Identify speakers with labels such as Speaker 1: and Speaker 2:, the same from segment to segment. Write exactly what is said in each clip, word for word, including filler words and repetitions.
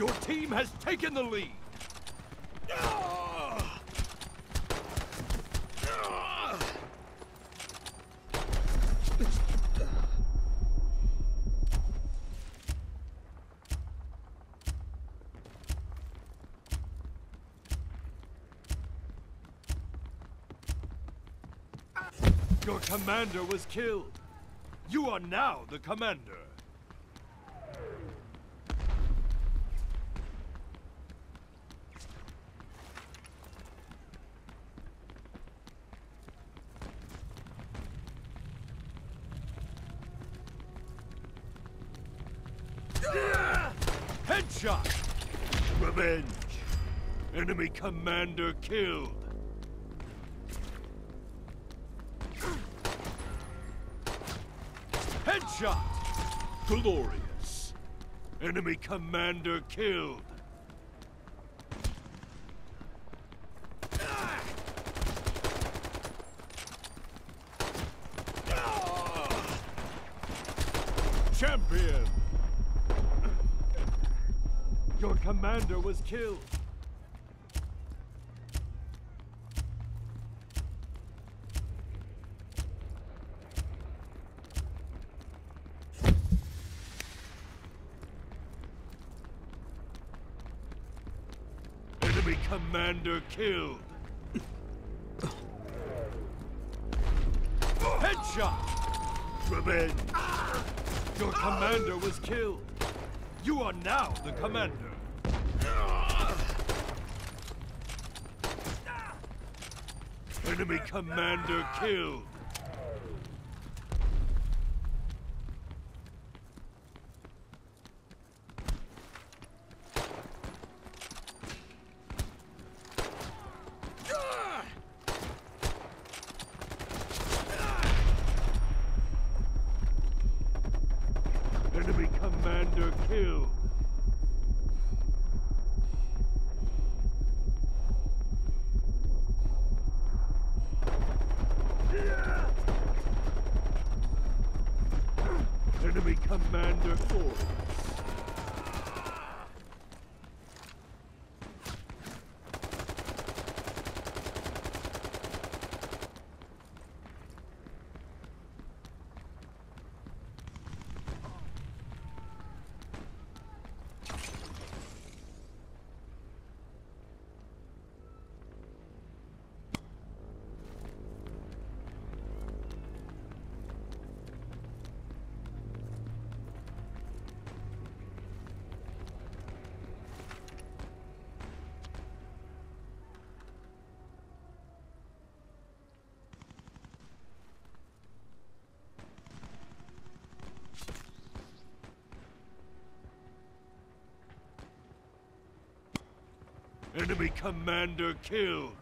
Speaker 1: Your team has taken the lead. Your commander was killed. You are now the commander. Headshot! Revenge! Enemy commander killed! Headshot! Glorious! Enemy commander killed! Champion! Your commander was killed! Enemy commander killed! Headshot! Revenge! Your commander was killed! You are now the commander! Enemy commander killed! Enemy commander killed! Enemy commander killed! Enemy commander killed!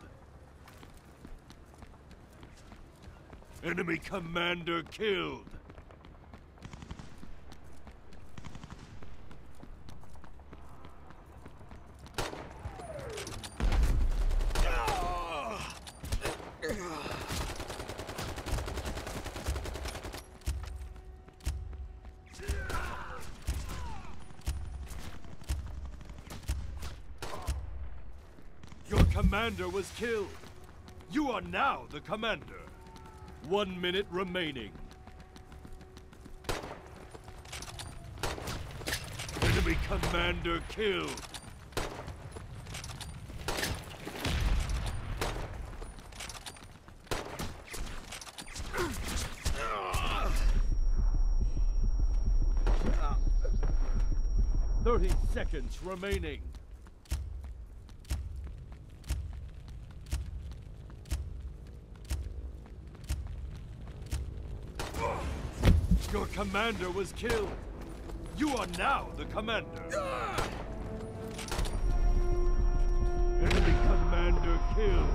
Speaker 1: Enemy commander killed! Your commander was killed. You are now the commander. One minute remaining. Enemy commander killed. Thirty seconds remaining. Your commander was killed. You are now the commander. Enemy commander killed.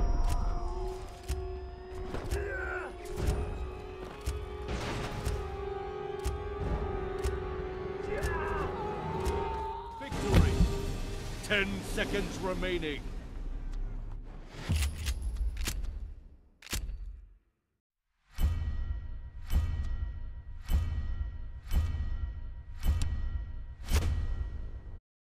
Speaker 1: Victory. Ten seconds remaining.